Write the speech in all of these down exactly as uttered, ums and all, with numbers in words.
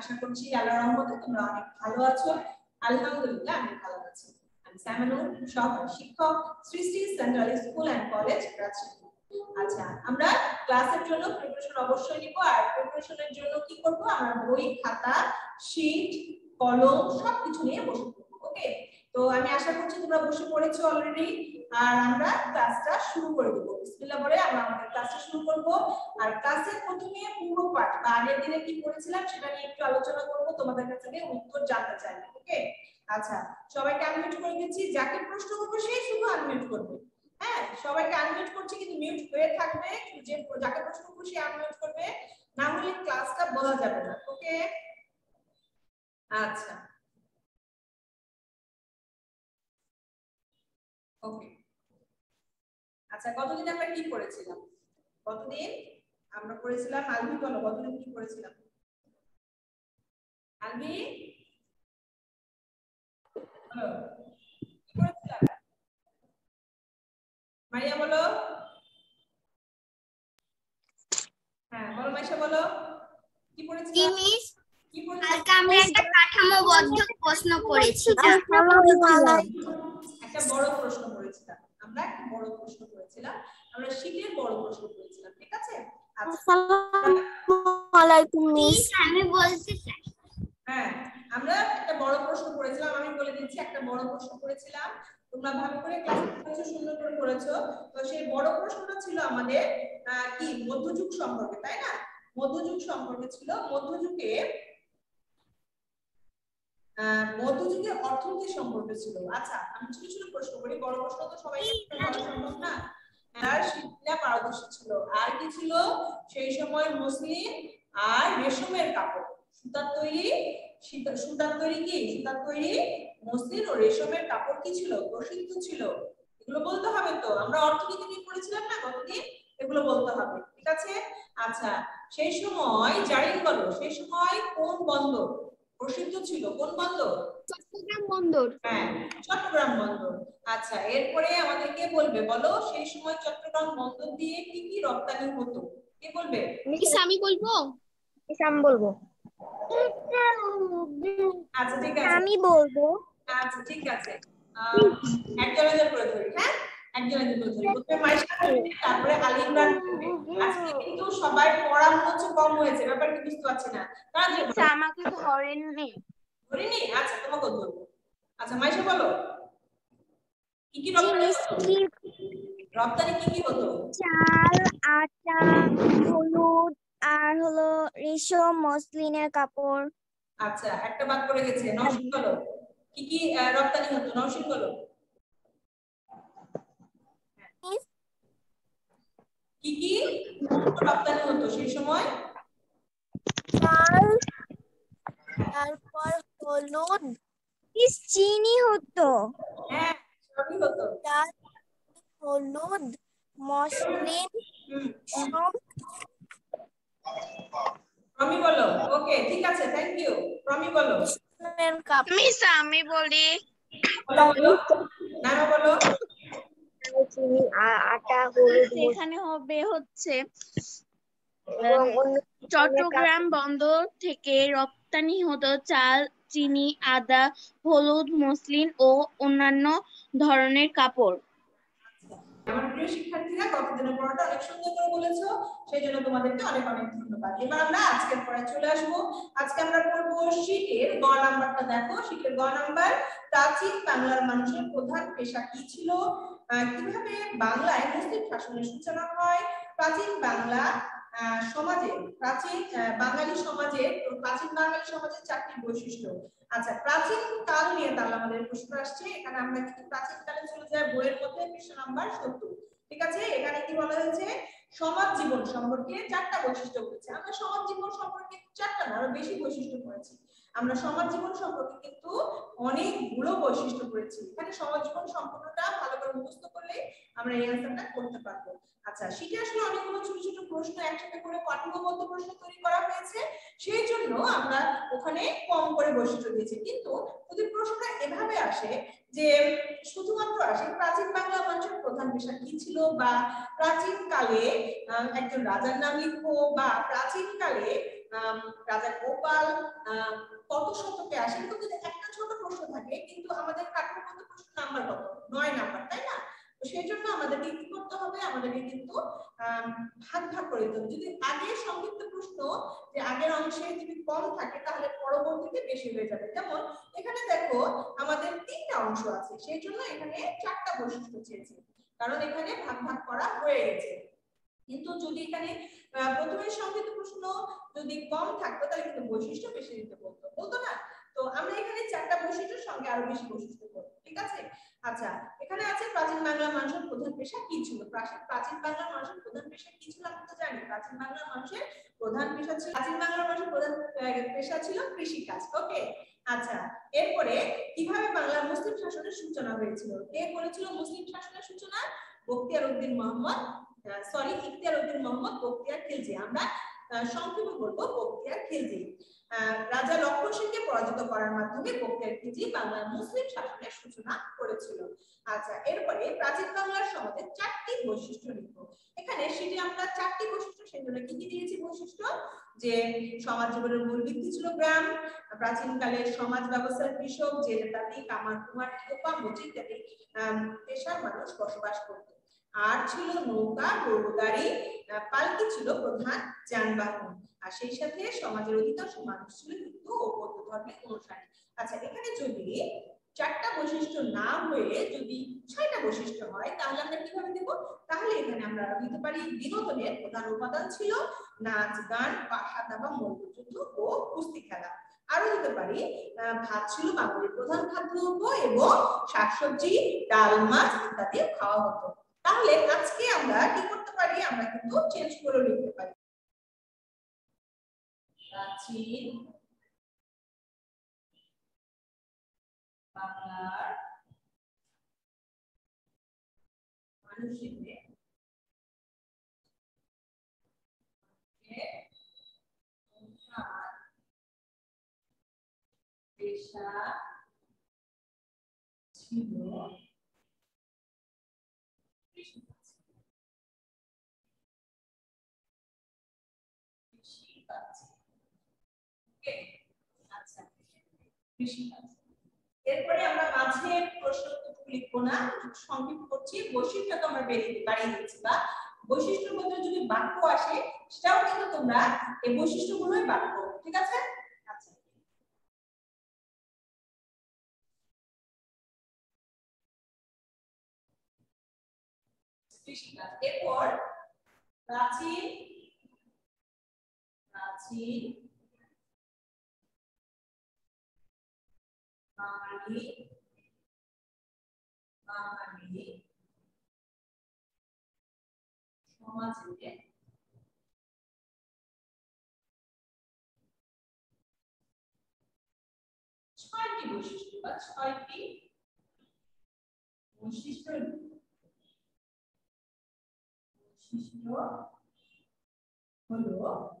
আশা করছি আল্লাহর রহমতে তোমরা অনেক ভালো আছো। আলহামদুলিল্লাহ আমি ভালো আছি। আমি সামানুর, সহকারী শিক্ষক, সৃষ্টি central school and college Rajshahi. আচ্ছা, আমরা ক্লাসের জন্য প্রিপারেশন অবশ্যই নিব। আর প্রিপারেশনের জন্য কি করব, আমরা বই, খাতা, শীট, কলম সবকিছু নিয়ে বসে পড়ব। ওকে, তো আমি আশা করছি তোমরা বসে পড়েছো অলরেডি। আর আমরা ক্লাসটা শুরু করে দেব। বিসমিল্লাহ বলে আমরা আমাদের ক্লাসটা শুরু করব। আর ক্লাসের প্রথমে পুরো পাঠ বা আগের দিনে কি পড়েছিলাম সেটা নিয়ে একটু আলোচনা করব, তোমাদের কাছ থেকে উত্তর জানতে চাই। ওকে, আচ্ছা সবাইকে আনমিউট করে দিচ্ছি। যাকে প্রশ্ন করব সেই শুধু আনমিউট করবে। হ্যাঁ, সবাইকে আনমিউট করছি কিন্তু মিউট হয়ে থাকবে। যে যাকে প্রশ্ন করব সে আনমিউট করবে, না হলে ক্লাসটা বোঝা যাবে না। ওকে, আচ্ছা ওকে। আচ্ছা, কতদিন আমরা কি পড়েছিলাম? কতদিন আমরা পড়েছিলাম? আলবি বলো, কতদিন কি পড়েছিলাম? আলবি বলো, কি পড়েছিলাম? মারিয়া বলো। হ্যাঁ বলো, মাইশা বলো, কি পড়েছিলাম? কি পড়েছিলাম? আজকে আমরা একটা কাঠামোবদ্ধ প্রশ্ন পড়েছিলাম। একটা বড় প্রশ্ন পড়েছিলাম। আমরা একটা বড় প্রশ্ন পড়েছিলাম। আমরা শীতের বড় প্রশ্ন পড়েছিলাম। ঠিক আছে? আসসালামু আলাইকুম মিস। আমি বলতে চাই, হ্যাঁ, আমরা একটা বড় প্রশ্ন পড়েছিলাম। আমি বলে দিচ্ছি, একটা বড় প্রশ্ন পড়েছিলাম। তোমরা ভালো করে ক্লাস করেছো, সুন্দর করে পড়েছো। তো সেই বড় প্রশ্নটা ছিল আমাদের কি মধ্যযুগ সম্পর্কে, তাই না? মধ্যযুগ সম্পর্কে ছিল। মধ্যযুগে মধ্যযুগের অর্থনীতি সম্পর্কে ছিল। আচ্ছা, আমি ছোট ছোট প্রশ্ন করি, বড় প্রশ্ন তো সবাইকে বলা সম্ভব না। আর শিল্পীরা পারদর্শী ছিল। আর কি ছিল সেই সময়? মসলিন আর রেশমের কাপড়, সুতার তৈরি। সুতার তৈরি কি সুতার তৈরি মসলিন ও রেশমের কাপড় কি ছিল? প্রসিদ্ধ ছিল। এগুলো বলতে হবে তো। আমরা অর্থনীতি নিয়ে পড়েছিলাম না গতদিন, এগুলো বলতে হবে। ঠিক আছে? আচ্ছা, সেই সময় জারিন বলো, সেই সময় কোন বন্দর প্রসিদ্ধ ছিল? কোন বন্দর? চট্টগ্রাম বন্দর। হ্যাঁ, চট্টগ্রাম বন্দর। আচ্ছা, এরপরে আমাদেরকে বলবে, বলো সেই সময় চট্টগ্রাম বন্দর দিয়ে কি কি রপ্তানি হতো? কে বলবে? মিস আমি বলবো। মিস আমি বলবো। আচ্ছা ঠিক আছে, আমি বলবো। আচ্ছা ঠিক আছে। একজন একজন করে ধরি। হ্যাঁ, একজন একজন করে ধরি। প্রথমে মাইশা বলবে, তারপরে আলী ইমরান বলবে। আজকে কিন্তু সবাই পড়া হচ্ছে কম হয়েছে, ব্যাপার কি বুঝতে পারছি না। আচ্ছা, আমাকে ধরেননি। ধরিনি? আচ্ছা তোমাকে ধরবো। আচ্ছা মাইশা বলো, কি কি জি রপ্তানি মিস। হতো? কি রপ্তানি কি কি হতো? চাল, আটা, হলুদ আর হলো রেশম, মসলিনের কাপড়। আচ্ছা, একটা বাদ পড়ে গেছে। নওশীন বলো, কি কি রপ্তানি হতো? নওশীন বলো, কি কি রপ্তানি হতো সেই সময়? চাল, তারপর হলুদ, চিনি হতো। হ্যাঁ, সবই হতো। চাল, হলুদ, মসলিন, সব। প্রমি বলো। ওকে ঠিক আছে, থ্যাংক ইউ। প্রমি বলো। মিস আমি বলি। বলো বলো, নামা বলো। চিনি, আটা, হলুদ, এখানে হবে হচ্ছে চট্টগ্রাম বন্দর থেকে রপ্তানি হতো চাল, চিনি, আদা, হলুদ, মসলিন ও অন্যান্য ধরনের কাপড়। আমার প্রিয় শিক্ষার্থীরা, গতদিনের পড়াটা অনেক সুন্দর করে বলেছো, সেই জন্য তোমাদেরকে অনেক অনেক ধন্যবাদ। এবার আমরা আজকের পড়ায় চলে আসবো। আজকে আমরা পড়বো শীতের গ নাম্বারটা। দেখো, শীতের গ নাম্বার, প্রাচীন বাংলার মানুষের প্রধান পেশা কি ছিল? কিভাবে বাংলায় মুসলিম শাসনের সূচনা হয়? প্রাচীন বাংলা সমাজে, প্রাচীন বাঙালি সমাজে, প্রাচীন বাঙালি সমাজের চারটি বৈশিষ্ট্য। আচ্ছা, প্রাচীন কাল নিয়ে তাহলে আমাদের প্রশ্ন আসছে। এখানে আমরা কিন্তু প্রাচীন কালে চলে যাই, বইয়ের মধ্যে পৃষ্ঠা নাম্বার সত্তর। ঠিক আছে? এখানে কি বলা হয়েছে? সমাজ জীবন সম্পর্কে চারটা বৈশিষ্ট্য বলেছে। আমরা সমাজ জীবন সম্পর্কে চারটা না, আরো বেশি বৈশিষ্ট্য পড়েছি। আমরা সমাজ জীবন সম্পর্কে কিন্তু অনেকগুলো বৈশিষ্ট্য পড়েছি। এখানে সমাজ জীবন সম্পর্কটা ভালো করে মুখস্থ করলে আমরা এই অ্যান্সারটা করতে পারবো। আচ্ছা, সেটা আসলে অনেকগুলো ছোট ছোট প্রশ্ন একসাথে করে কাঠামোবদ্ধ প্রশ্ন তৈরি করা হয়েছে, সেই জন্য আমরা ওখানে কম করে বৈশিষ্ট্য দিয়েছি। কিন্তু যদি প্রশ্নটা এভাবে আসে যে শুধুমাত্র আসে প্রাচীন বাংলা মানুষের প্রধান পেশা কি ছিল, বা প্রাচীন কালে একজন রাজার নাম লিখবো, বা প্রাচীন কালে রাজা গোপাল কত শতকে আসে, কিন্তু যদি একটা ছোট প্রশ্ন থাকে কিন্তু আমাদের কাঠামোগত প্রশ্ন নাম্বার কত, নয় নাম্বার, তাই না? তো সেই জন্য আমাদেরকে কি করতে হবে, আমাদেরকে কিন্তু ভাগ ভাগ করে দিতে হবে। যদি আগের সংক্ষিপ্ত প্রশ্ন যে আগের অংশে যদি কম থাকে তাহলে পরবর্তীতে বেশি হয়ে যাবে। যেমন এখানে দেখো আমাদের তিনটা অংশ আছে, সেই জন্য এখানে চারটা বৈশিষ্ট্য চেয়েছে, কারণ এখানে ভাগ ভাগ করা হয়ে গেছে। কিন্তু যদি এখানে প্রথমে সংক্ষিপ্ত প্রশ্ন যদি কম থাকতো তাহলে কিন্তু বৈশিষ্ট্য বেশি দিতে বলতো বলতো না। তো আমরা এখানে চারটা বৈশিষ্ট্যের সঙ্গে আরো বেশি বৈশিষ্ট্য করব, ঠিক আছে? আচ্ছা, এখানে আছে প্রাচীন বাংলার মানুষের প্রধান পেশা কি ছিল। প্রাচীন বাংলার মানুষের প্রধান পেশা কি ছিল আমরা তো জানি। প্রাচীন বাংলার মানুষের প্রধান পেশা ছিল প্রাচীন বাংলার মানুষের প্রধান পেশা ছিল কৃষিকাজ। ওকে, আচ্ছা, এরপরে কিভাবে বাংলার মুসলিম শাসনের সূচনা হয়েছিল, কে করেছিল মুসলিম শাসনের সূচনা? বখতিয়ার উদ্দিন মোহাম্মদ সরি ইখতিয়ার উদ্দিন মোহাম্মদ বখতিয়ার খিলজি, আমরা সংক্ষেপে বলবো বখতিয়ার খিলজি। রাজা লক্ষণ সিংকে পরাজিত করার মাধ্যমে বখতিয়ার খিলজি বাংলার মুসলিম শাসনের সূচনা করেছিল। আচ্ছা, এরপরে প্রাচীন বাংলার সমাজের চারটি বৈশিষ্ট্য লিখো। এখানে সেটি আমরা চারটি বৈশিষ্ট্য, সেজন্য কি কি দিয়েছি বৈশিষ্ট্য? যে সমাজ জীবনের মূল ভিত্তি ছিল গ্রাম, প্রাচীনকালের সমাজ ব্যবস্থার কৃষক, জেলে তাঁতি, কামার কুমার, কোপা মজুর ইত্যাদি পেশার মানুষ বসবাস করত। আর ছিল নৌকা, গরু গাড়ি, পালকি ছিল প্রধান যানবাহন। আর সেই সাথে সমাজের অধিকাংশ মানুষ ছিল হিন্দু ও বৌদ্ধ ধর্মের অনুসারী। আচ্ছা, এখানে যদি চারটা বৈশিষ্ট্য না হয়ে যদি ছয়টা বৈশিষ্ট্য হয় তাহলে আমরা কিভাবে দেব? তাহলে এখানে আমরা দিতে পারি বিনোদনের প্রধান উপাদান ছিল নাচ, গান, পাঠা দাবা, মল্লযুদ্ধ ও কুস্তি খেলা। আরো দিতে পারি ভাত ছিল বাঙালির প্রধান খাদ্যদ্রব্য এবং শাকসবজি, ডাল, মাছ ইত্যাদি খাওয়া হতো। তাহলে আজকে আমরা কি করতে পারি, আমরা কিন্তু চেঞ্জ করে লিখতে পারি প্রাচীন বাংলার মানুষের পেশা ছিল কৃষিকাজ। আচ্ছা, কৃষিকাজ। এরপরে আমরা মাঝের প্রশ্নটুকু লিখবো না, সংক্ষিপ্ত করছি। বৈশিষ্ট্য তো আমরা বেরিয়ে বাড়িয়ে দিচ্ছি, বা বৈশিষ্ট্যের মধ্যে যদি বাক্য আসে সেটাও কিন্তু তোমরা এই বৈশিষ্ট্যগুলোই বাক্য, ঠিক আছে? আচ্ছা, কৃষিকাজ। এরপর প্রাচীন প্রাচীন বাঙালি বাঙালি সমাজে ছয়টি বৈশিষ্ট্য বা ছয়টি বৈশিষ্ট্য বৈশিষ্ট্য হলো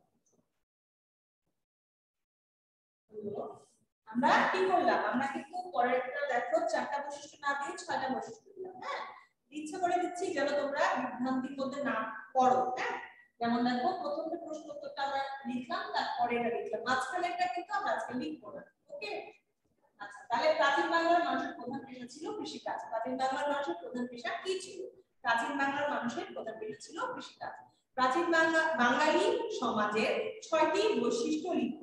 হলো আমরা কি করলাম, আমরা কিন্তু পরেরটা দেখো চারটা বৈশিষ্ট্য না দিয়ে ছয়টা বৈশিষ্ট্য দিলাম। হ্যাঁ, ইচ্ছা করে দিচ্ছি যেন তোমরা বিভ্রান্তির মধ্যে না পড়ো। হ্যাঁ, যেমন দেখো প্রথমটা প্রশ্ন উত্তরটা আমরা লিখলাম, তারপরে এটা লিখলাম, মাঝখানেরটা কিন্তু আমরা আজকে লিখবো না। ওকে, আচ্ছা, তাহলে প্রাচীন বাংলার মানুষের প্রধান পেশা ছিল কৃষিকাজ। প্রাচীন বাংলার মানুষের প্রধান পেশা কি ছিল? প্রাচীন বাংলার মানুষের প্রধান পেশা ছিল কৃষিকাজ। প্রাচীন বাংলা বাঙালি সমাজের ছয়টি বৈশিষ্ট্য লিখো।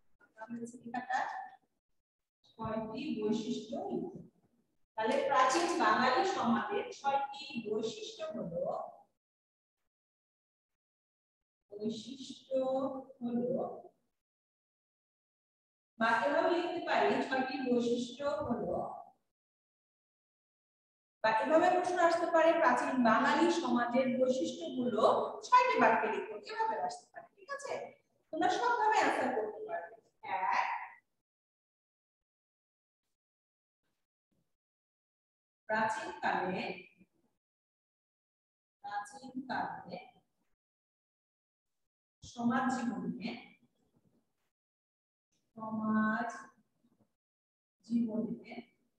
ছয়টি বৈশিষ্ট্য লিখো। তাহলে প্রাচীন বাঙালি সমাজের ছয়টি বৈশিষ্ট্য হলো বৈশিষ্ট্য হলো বা এভাবে লিখতে পারি ছয়টি বৈশিষ্ট্য হলো, বা এভাবে প্রশ্ন আসতে পারে প্রাচীন বাঙালি সমাজের বৈশিষ্ট্যগুলো ছয়টি বাক্যে লিখো, এভাবে আসতে পারে। ঠিক আছে, তোমরা সবভাবে অ্যানসার করতে পারবে। এক, প্রাচীন কালে প্রাচীন কালে সমাজ জীবনে সমাজ জীবনে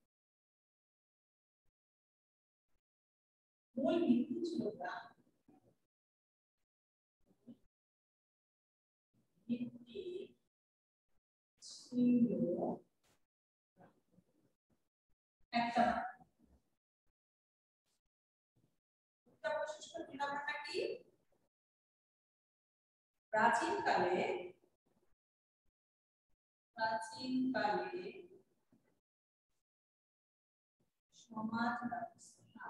মূল ভিত্তি ছিল গ্রাম। ভিত্তি ছিল একটা বৈশিষ্ট্য দুই নাম্বারটা কি প্রাচীনকালে প্রাচীনকালে সমাজ ব্যবস্থা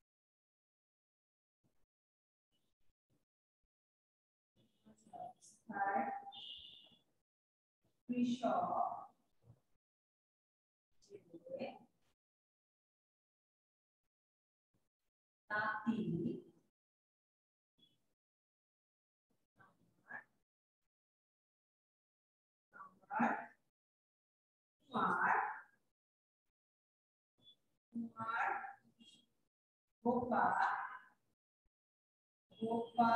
কৃষক যে তাঁতি কুমার কুমার গোপা গোপা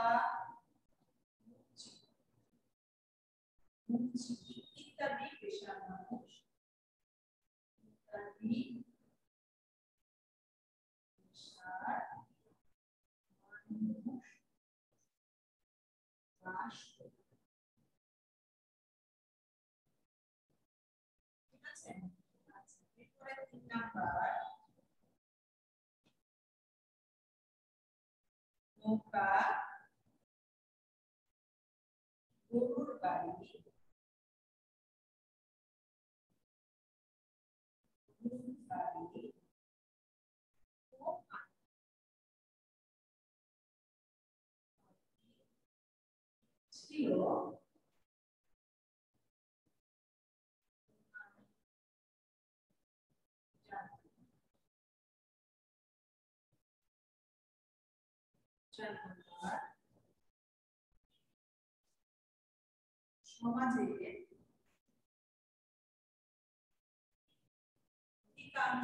ইত্যাদি পেশার মানুষ ইত্যাদি পেশার মানুষ বাস করত। ঠিক আছে আচ্ছা এরপরে তিন নাম্বার নৌকা গরুর গাড়ি গরুর গাড়ি ও ছিল চার নাম্বার সমাজে অধিকাংশ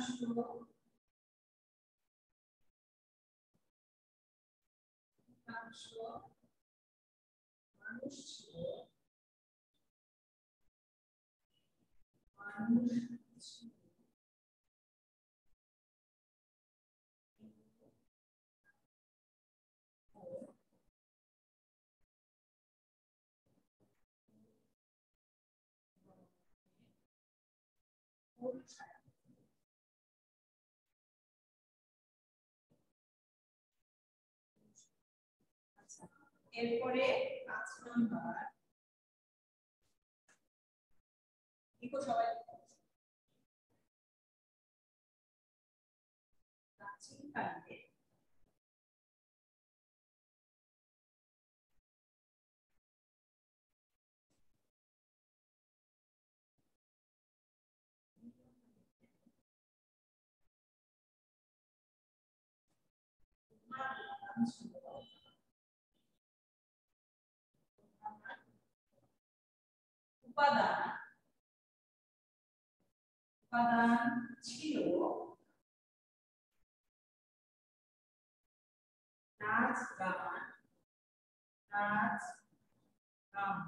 অধিকাংশ মানুষ ছিল মানুষ ছিল এরপরে পাঁচ নাম্বার লিখো সবাই প্রাচীনকালে উপাদান উপাদান ছিল নাচ গান নাচ গান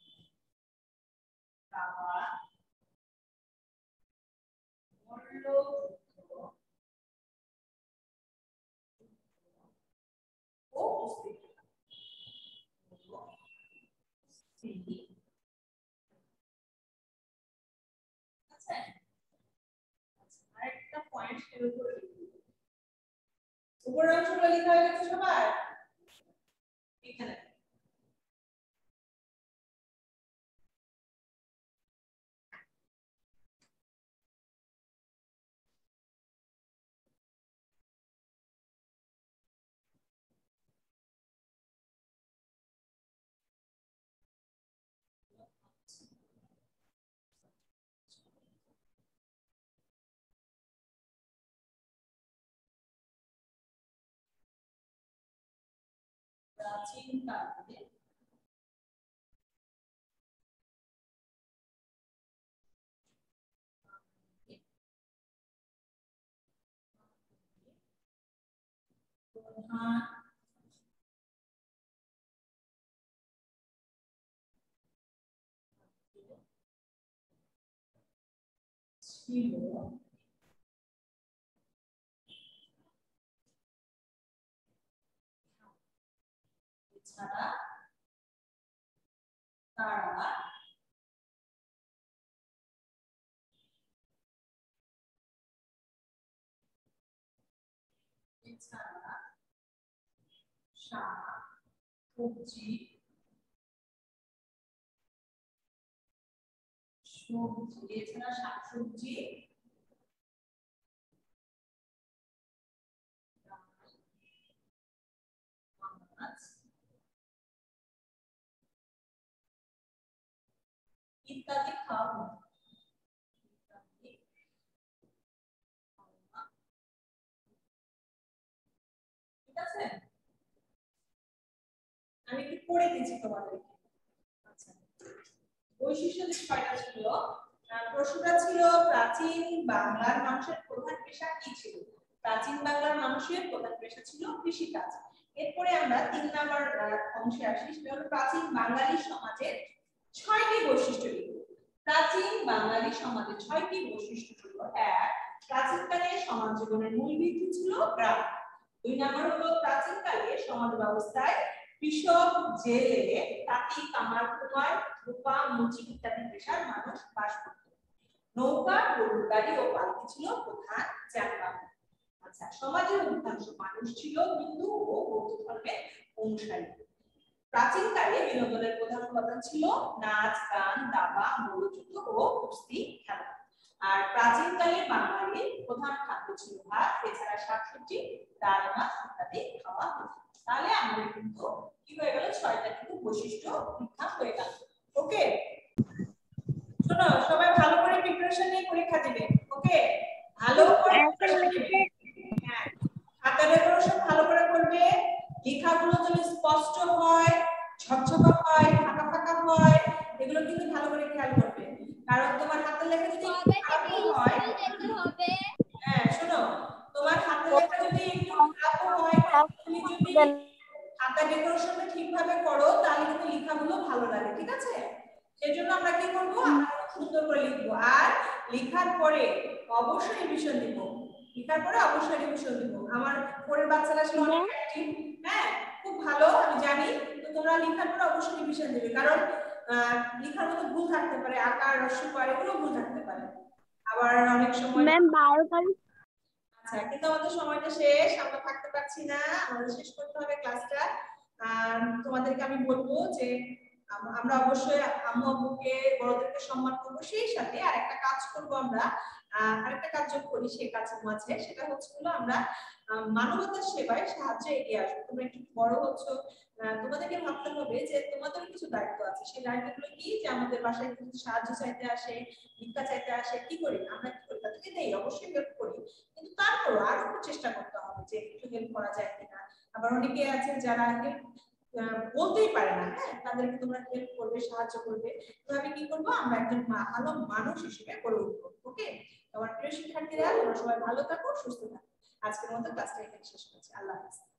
গাওয়া মল্লযুদ্ধ ও কুস্তি কুস্তি আচ্ছা আরেকটা পয়েন্ট এর উপরে উপরের অংশগুলো লেখা হয়ে গেছে সবার এখানে প্রাচীনকালে প্রধান ছিল এছাড়া তারা এছাড়া শাক সবজি সবজি এছাড়া শাক সবজি ইত্যাদি খাওয়া ঠিক আছে আমি একটু পড়ে দিচ্ছি তোমাদেরকে আচ্ছা বৈশিষ্ট্য যে ছয়টা ছিল প্রশ্নটা ছিল প্রাচীন বাংলার মানুষের প্রধান পেশা কি ছিল প্রাচীন বাংলার মানুষের প্রধান পেশা ছিল কৃষিকাজ এরপরে আমরা তিন নম্বর অংশে আসি সেটা হলো প্রাচীন বাঙালি সমাজের ছয়টি বৈশিষ্ট্য লিখব প্রাচীন বাঙালি সমাজের ছয়টি বৈশিষ্ট্য ছিল এক প্রাচীনকালে সমাজ জীবনের মূল ভিত্তি ছিল গ্রাম দুই নম্বর হলো প্রাচীনকালে সমাজ ব্যবস্থায় কৃষক জেলে তাঁতি কামার কুমার রূপা মুচি ইত্যাদি পেশার মানুষ বাস করত নৌকা গরুর গাড়ি ও পালকি ছিল প্রধান যানবাহন আচ্ছা সমাজের অধিকাংশ মানুষ ছিল হিন্দু ও বৌদ্ধ ধর্মের অনুসারী প্রাচীনকালে বিনোদনের প্রধান উপাদান ছিল নাচ গান দাবা মল্লযুদ্ধ ও কুস্তি খেলা আর প্রাচীনকালে বাঙালির প্রধান খাদ্য ছিল ভাত এছাড়া শাকসবজি ডাল মাছ ইত্যাদি খাওয়া হতো তাহলে আমাদের কিন্তু কি হয়ে গেল ছয়টা কিন্তু বৈশিষ্ট্য পরীক্ষা হয়ে গেল ওকে শোনো সবাই ভালো করে প্রিপারেশন নিয়ে পরীক্ষা দিবে ওকে ভালো করে প্রিপারেশন দিবে হ্যাঁ খাতা ডেকোরেশন ভালো করে করবে লেখাগুলো যেন স্পষ্ট হয় ঝকঝকা হয় ফাঁকা ফাঁকা হয় এগুলো কিন্তু ভালো করে খেয়াল করবে কারণ তোমার হাতের লেখা যদি খারাপ হয় হ্যাঁ শোনো তোমার হাতের লেখা যদি একটু খারাপ হয় তুমি যদি খাতা ডেকোরেশনটা ঠিকভাবে করো তাহলে কিন্তু লেখাগুলো ভালো লাগে ঠিক আছে সেজন্য আমরা কি করব আমরা সুন্দর করে লিখবো আর লেখার পরে অবশ্যই রিভিশন দিব লেখার পরে অবশ্যই রিভিশন দিব আমার পরের বাচ্চারা আসলে অনেক অ্যাক্টিভ হ্যাঁ খুব ভালো আমি জানি তো তোমরা লেখার পরে অবশ্যই রিভিশন দিবে কারণ লেখার মধ্যে ভুল থাকতে পারে আকার হ্রস্বকার এগুলো ভুল থাকতে পারে আবার অনেক সময় ম্যাম বারোটা আচ্ছা কিন্তু আমাদের সময়টা শেষ আমরা থাকতে পারছি না আমাদের শেষ করতে হবে ক্লাসটা আর তোমাদেরকে আমি বলবো যে আমরা অবশ্যই আম্মু আব্বুকে বড়দেরকে সম্মান করব সেই সাথে আরেকটা কাজ করব আমরা আরেকটা কাজ যোগ করি সেই কাজের মাঝে সেটা হচ্ছে হলো আমরা মানবতার সেবায় সাহায্যে এগিয়ে আসবো তোমরা একটু বড় হচ্ছ তোমাদেরকে ভাবতে হবে যে তোমাদের কিছু দায়িত্ব আছে সেই দায়িত্বগুলো কি যে আমাদের বাসায় কিছু সাহায্য চাইতে আসে ভিক্ষা চাইতে আসে কি করি আমরা কি করি তাদেরকে দেই অবশ্যই হেল্প করি কিন্তু তারপরও আরো একটু চেষ্টা করতে হবে যে একটু হেল্প করা যায় কিনা আবার অনেকে আছে যারা বলতেই পারে না হ্যাঁ তাদেরকে তোমরা হেল্প করবে সাহায্য করবে এভাবে কি করবো আমরা একজন ভালো মানুষ হিসেবে গড়ে উঠবো ওকে তোমার প্রিয় শিক্ষার্থীরা তোমরা সবাই ভালো থাকো সুস্থ থাকো আজকের মতো ক্লাসটা এখানে শেষ করছি আল্লাহ হাফেজ